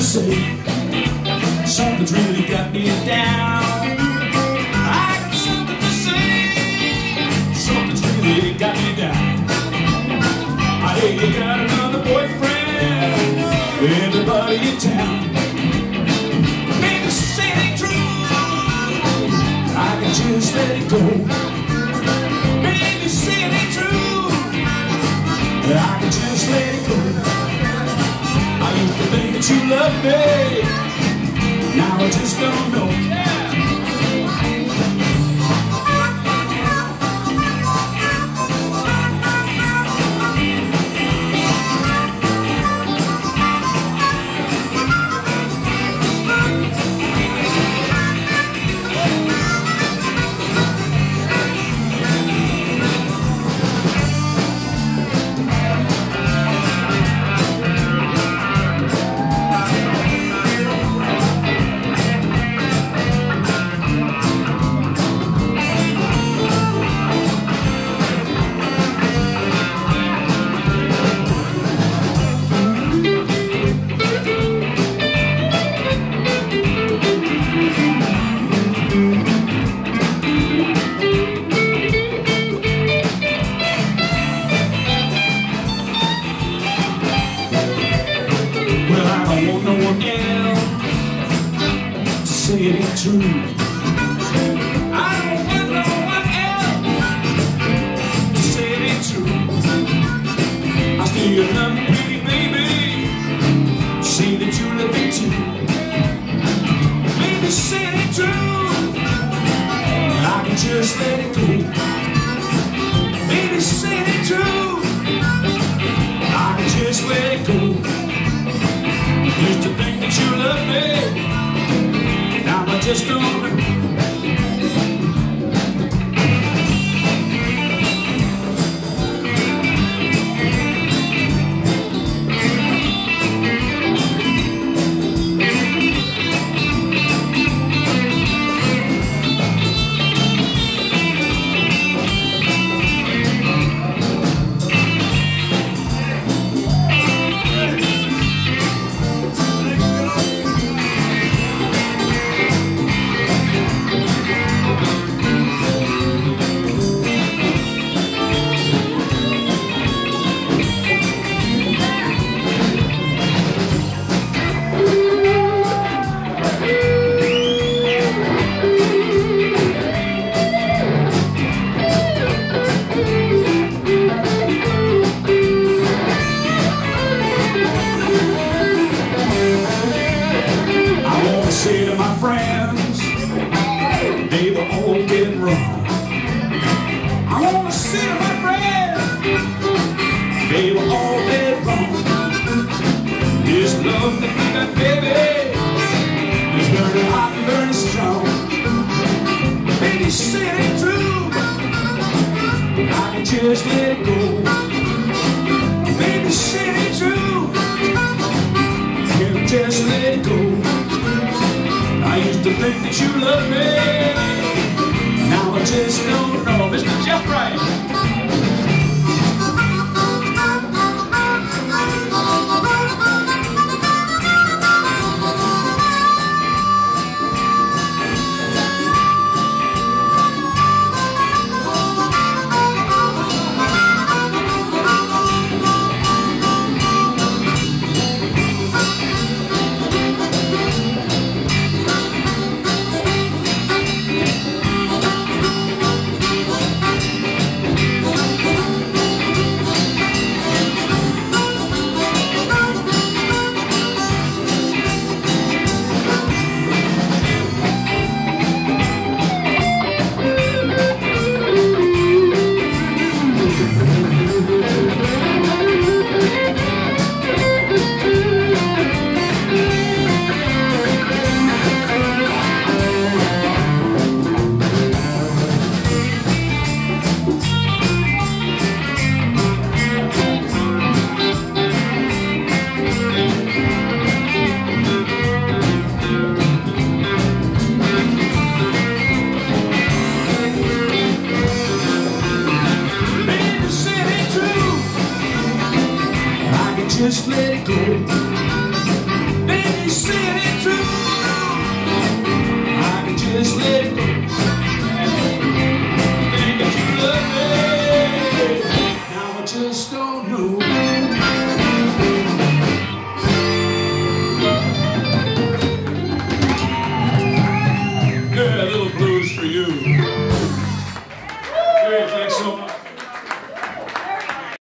say. Something's really got me down. I got something to say. Something's really got me down. I hear you got another boyfriend. Everybody in town. Maybe say it ain't true. I can just let it go. Maybe say it ain't true. I can just let it go. I used to think that you loved me. Now I just don't know. No one else to say it ain't true. I don't want no one else to say it ain't true. I still love you, pretty baby. Say that you love me too. Baby, say it ain't true. I can just let it go. Baby, say it ain't true. I can just let it go. Used to think that you loved me. Now I just don't know. Say to my friends, they were all getting wrong. I want to say to my friends, they were all dead wrong. This love that we got, baby, is burning hot and burning strong. Baby, say it ain't true. I can just let it go. Baby, say it ain't true. I can just let it go. I used to think that you loved me. Now I just don't know. Mr. Jeff Wright. just let it go. Baby, said it true. I can just let it go. Think that you love me. Now I just don't know.